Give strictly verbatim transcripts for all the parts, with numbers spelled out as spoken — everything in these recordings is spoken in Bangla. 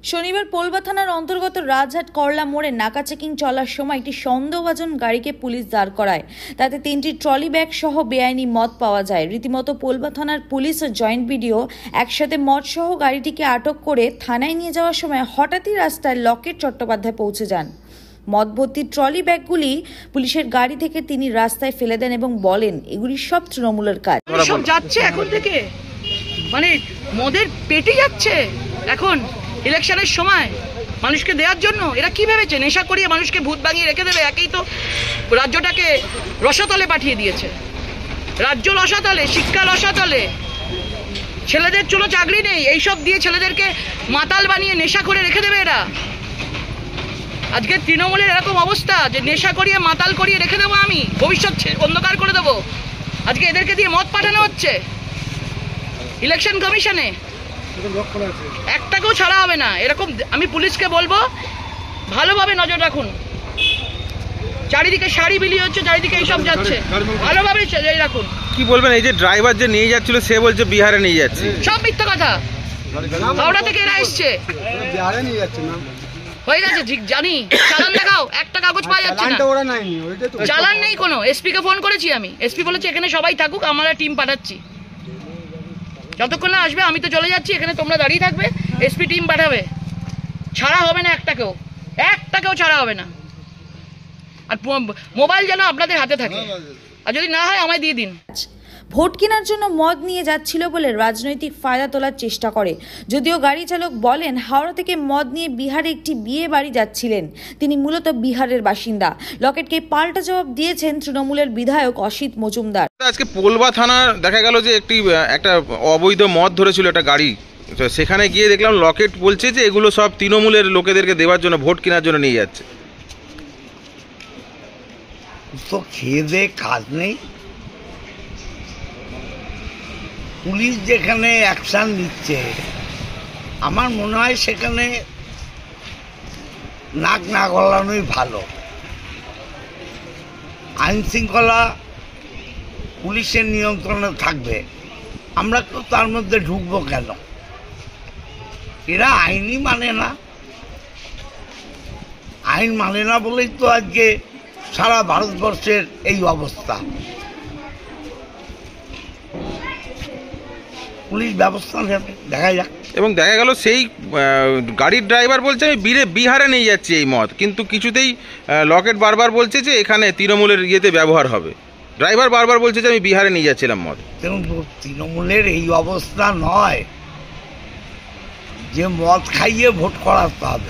শনিবার পোলবা থানার অন্তর্গত রাজহাট করলা মোড়ে নাকা চেকিং চলার সময় একটি সন্দেহভাজন গাড়িকে পুলিশ দাঁড় করায়। তাতে তিনটি ট্রলি ব্যাগ সহ বেআইনি মদ পাওয়া যায়। রীতিমতো পোলবা থানার পুলিশ ও জয়েন্ট বিডিও একসাথে মদ সহ গাড়িটিকে আটক করে থানায় নিয়ে যাওয়ার সময় হঠাৎই রাস্তায় লকেট চট্টোপাধ্যায় পৌঁছে যান। মদ ভর্তি ট্রলি ব্যাগগুলি পুলিশের গাড়ি থেকে তিনি রাস্তায় ফেলে দেন এবং বলেন এগুলি সব তৃণমূলের কাজ। সব যাচ্ছে এখন থেকে, মানে মদের পেটে যাচ্ছে এখন ইলেকশনের সময় মানুষকে দেওয়ার জন্য। এরা কি ভেবেছে নেশা করিয়ে মানুষকে ভূত বানিয়ে রেখে দেবে? একেই তো রাজ্যটাকে রসাতলে পাঠিয়ে দিয়েছে, রাজ্য রসাতলে, শিক্ষা রসাতলে। ছেলেদের কোনো চাকরি নেই, এইসব দিয়ে ছেলেদেরকে মাতাল বানিয়ে নেশা করে রেখে দেবে এরা। আজকে তৃণমূলের এরকম অবস্থা যে নেশা করিয়ে মাতাল করিয়ে রেখে দেবো, আমি ভবিষ্যৎ অন্ধকার করে দেবো। আজকে এদেরকে দিয়ে মদ পাঠানো হচ্ছে ইলেকশন কমিশনে, একটাকেও ছাড়া হবে না। এরকম আমি পুলিশকে বলবো ভালোভাবে নজর রাখুন। চারিদিকে শাড়ি বিলি হচ্ছে, চারিদিকে এইসব যাচ্ছে, ভালোভাবে রাখুন। কি বলবেন এই যে ড্রাইভার যে নিয়ে যাচ্ছিল সে বলছে বিহারে নিয়ে যাচ্ছে? সব মিথ্যা কথা। হাওড়া থেকে এরা এসছে, বিহারে নিয়ে যাচ্ছে না হয়ে গেছে জানি। চালান দেখাও, একটা কাগজ পাওয়া যাচ্ছে না, চালান নেই কোনো। এসপি কে ফোন করেছি আমি, এসপি বলেছে এখানে সবাই থাকুক, আমরা টিম পাঠাচ্ছি। যতক্ষণ না আসবে আমি তো চলে যাচ্ছি, এখানে তোমরা দাঁড়িয়ে থাকবে, এসপি টিম পাঠাবে। ছাড়া হবে না একটাকেও, একটাকেও ছাড়া হবে না। আর মোবাইল যেন আপনাদের হাতে থাকে, আর যদি না হয় আমায় দিয়ে দিন। ভোট কেনার জন্য মদ নিয়ে যাচ্ছিল বলে রাজনৈতিক ফায়দা তোলার চেষ্টা করে। যদিও গাড়ি চালক বলেন হাওড়া থেকে মদ নিয়ে বিহারে একটি বিয়ে বাড়ি যাচ্ছিলেন, তিনি মূলত বিহারের বাসিন্দা। লকেটকে পাল্টা জবাব দিয়েছেন তৃণমূলের বিধায়ক অসিত মজুমদার। আজকে পোলবা থানা দেখা গেল যে একটি একটা অবৈধ মদ ধরেছিল একটা গাড়ি, সেখানে গিয়ে দেখলাম লকেট বলছে যে এগুলো সব তৃণমূলের লোকেদেরকে দেওয়ার জন্য, ভোট কেনার জন্য নিয়ে যাচ্ছে। তো খেয়ে দেয়ে কাজ নেই, পুলিশ যেখানে অ্যাকশান নিচ্ছে আমার মনে হয় সেখানে নাক না গলানোই ভালো। আইন শৃঙ্খলা পুলিশের নিয়ন্ত্রণে থাকবে, আমরা তো তার মধ্যে ঢুকবো কেন? এরা আইনই মানে না, আইন মানে না বলেই তো আজকে সারা ভারতবর্ষের এই অবস্থা। পুলিশ ব্যবস্থা নেবে, দেখা যাক। এবং দেখা গেল সেই গাড়ির ড্রাইভার বলছে আমি বিরে বিহারে নিয়ে যাচ্ছি এই মদ, কিন্তু কিছুতেই লকেট বারবার বলছে যে এখানে তৃণমূলের ইয়েতে ব্যবহার হবে। ড্রাইভার বারবার বলছে যে আমি বিহারে নিয়ে যাচ্ছিলাম মদ। দেখুন, তৃণমূলের এই অবস্থা নয় যে মদ খাইয়ে ভোট করাতে হবে।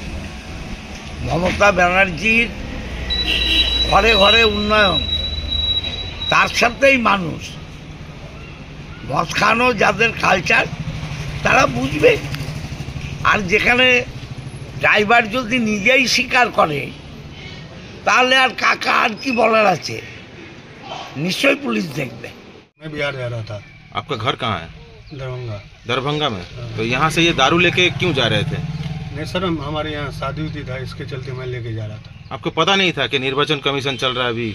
মমতা ব্যানার্জির ঘরে ঘরে উন্নয়ন, তার সাথেই মানুষ। মদ খানো যাদের কালচার তারা বুঝবে। আর যেখানে ড্রাইভার যদি নিজেই স্বীকার করে তাহলে আর কাকা আর কি বলার আছে? নিশ্চয়ই পুলিশ দেখবে। मैं बिहार जा रहा था। आपका घर कहाँ है? दरभंगा। दरभंगा में? तो यहाँ से ये दारू लेके क्यों जा रहे थे? नहीं सर, हमारे यहाँ शादी उदी था, इसके चलते मैं लेके जा रहा था। आपको पता नहीं था कि निर्वाचन कमीशन चल रहा है अभी?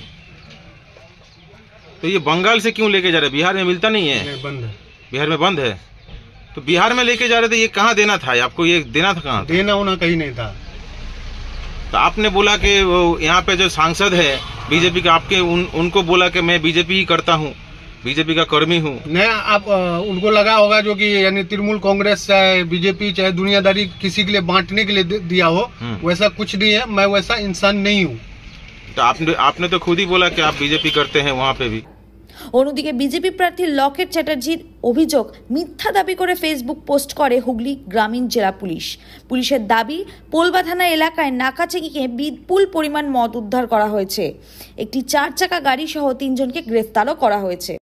तो ये बंगाल से क्यों लेके जा रहे? बिहार में मिलता नहीं है? नहीं, बंद है। बिहार में बंद है? तो बिहार में लेके जा रहे थे, ये कहाँ देना था? आपको ये देना था कहाँ? देना होना कहीं नहीं था। तो आपने बोला कि वो यहाँ पे जो सांसद है बीजेपी का, आपके उन, उनको बोला कि मैं बीजेपी ही करता हूँ, बीजेपी का कर्मी हूँ। नहीं, आप उनको लगा होगा जो कि यानी तृणमूल कांग्रेस चाहे बीजेपी चाहे दुनियादारी किसी के लिए बांटने के लिए दिया हो, वैसा कुछ नहीं है। मैं वैसा इंसान नहीं हूँ। तो आपने आपने तो खुद ही बोला कि आप बीजेपी करते हैं वहाँ पे भी। অন্যদিকে বিজেপি প্রার্থী লকেট চ্যাটার্জির অভিযোগ মিথ্যা দাবি করে ফেসবুক পোস্ট করে হুগলি গ্রামীণ জেলা পুলিশ। পুলিশের দাবি পোলবা থানা এলাকায় নাকা চেকিংয়ে বিপুল পরিমাণ মদ উদ্ধার করা হয়েছে। একটি চার চাকা গাড়ি সহ তিনজনকে গ্রেফতারও করা হয়েছে।